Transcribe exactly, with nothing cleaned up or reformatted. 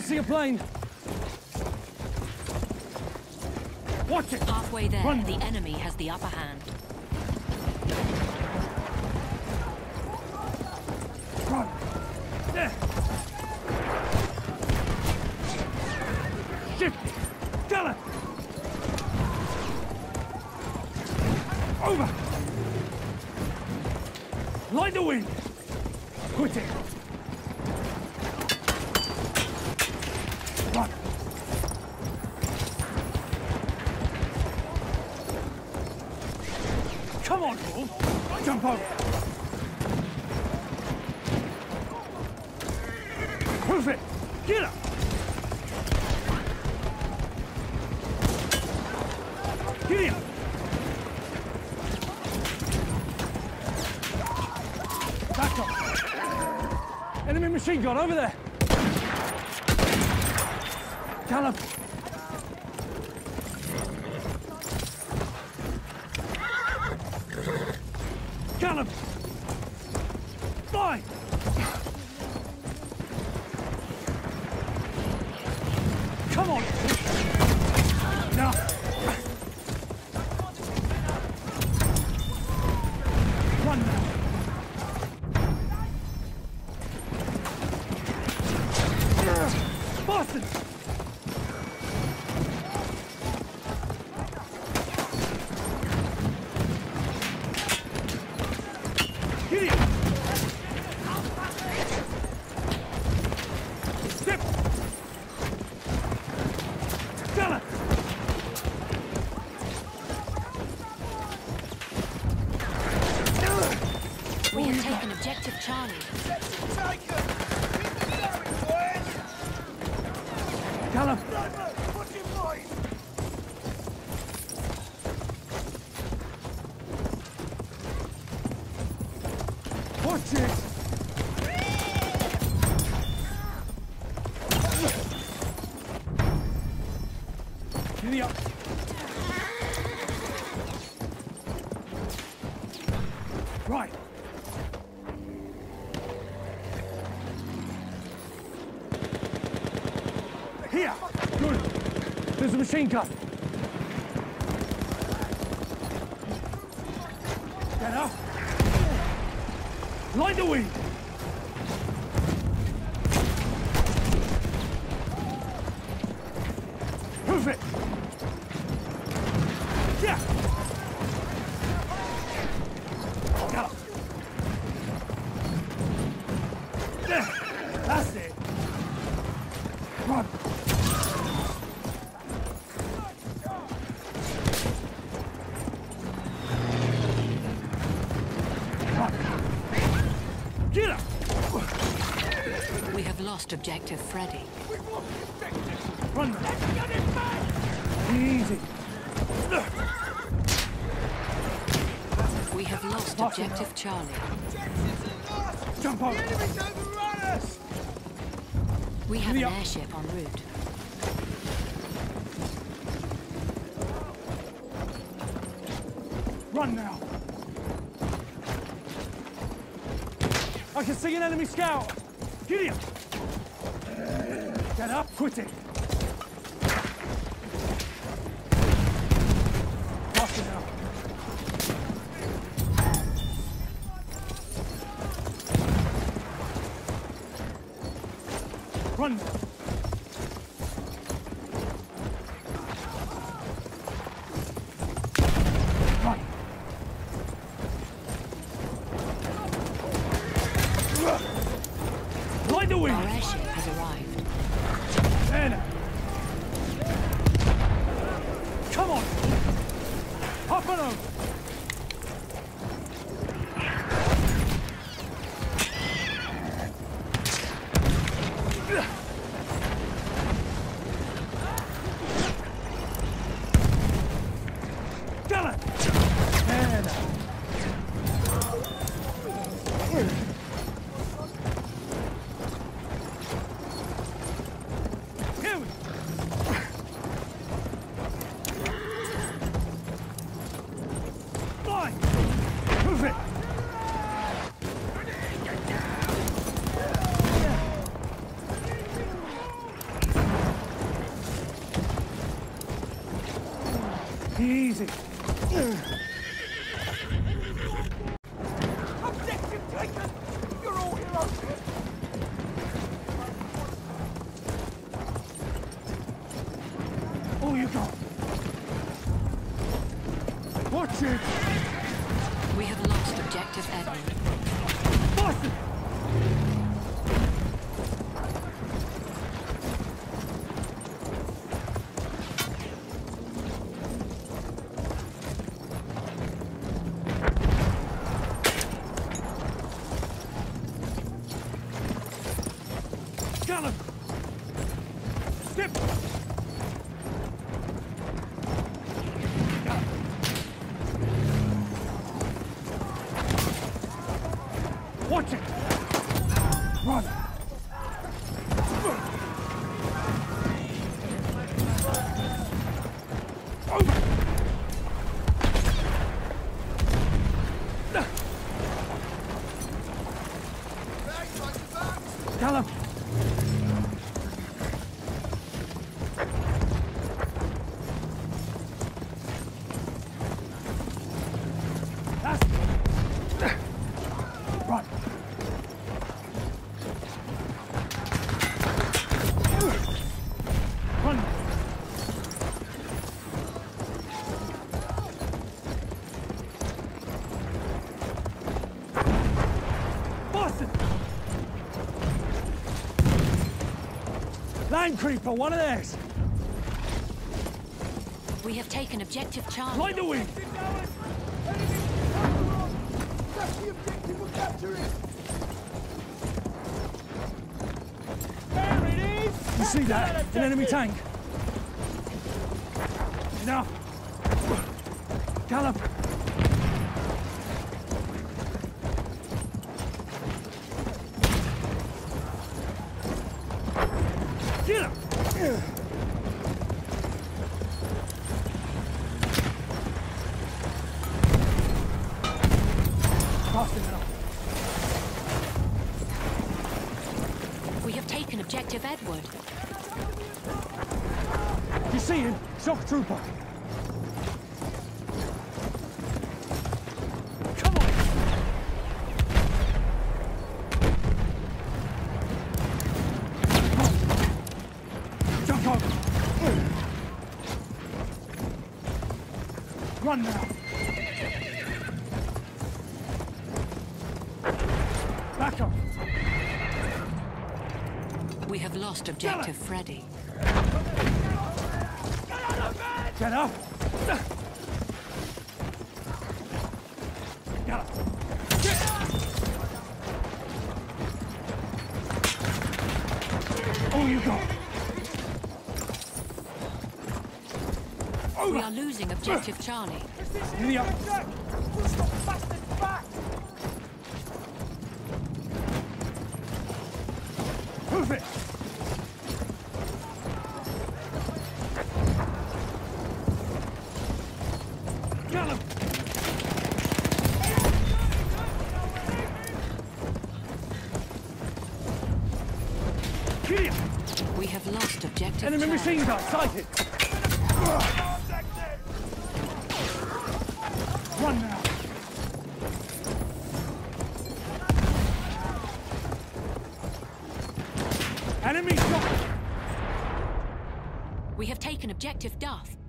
can see a plane. Watch it! Halfway there, Run. the enemy has the upper hand. Run! There! Shift! Kill it! Over! Light the wind! Quit it! Run! Come on, Paul! Jump over! Proof it! Get up! Get him! Back up! Enemy machine gun over there! Callum! Callum! Fly! Come on! Now! Run now! Boston! Get him! Step! Got it! We have taken objective Charlie. Callum! Watch it! Giddy up! Right! Here! Good! There's a machine gun! Get up! Light the wind! Proof it! Yeah! Get up! There! That's it! Run! Get up! We have lost objective Freddy. Run! Easy! We have lost objective Charlie. Jump over! We have Giddy an up. airship en route. Run now! I can see an enemy scout! Get him! Get up, quit it! Faster now! Run! Run! Light the wind! Our airship has arrived. There now! Come on! Hop on over! Got it! There now! Here we go! Easy. Objective taken! You're all heroes! All you got. Watch it! We have lost objective Edward. Boston! Got him! Skip! Watch it! Run! Over! Gallop! That's... Run! Run! Boston! Line creeper, one of theirs! We have taken objective Charlie. Light the wing! That's the objective, we'll capture it! There it is! You see that? An enemy tank. Enough! Gallop! Get him! Boston, enough. We have taken objective Edward. You see him? Shock trooper. Come on! Jump on! Run now! Back up! We have lost objective Freddy. Get up! Get up! Oh, you go! We are losing objective Charlie. Giddy up! We'll stop bastards back! Move it! Got him! Giddy up! We have lost objective Enemy Charlie. machine gun sighted! Run now! Enemy shot! We have taken objective Duff.